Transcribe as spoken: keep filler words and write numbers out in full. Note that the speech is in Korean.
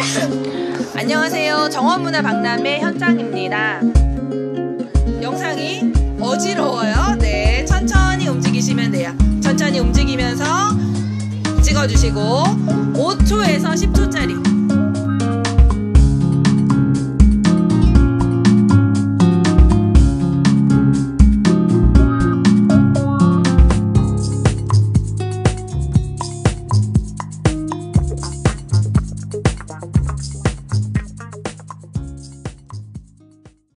안녕하세요. 정원문화 박람회 현장입니다. 영상이 어지러워요. 네, 천천히 움직이시면 돼요. 천천히 움직이면서 찍어주시고 오 초에서 십 초짜리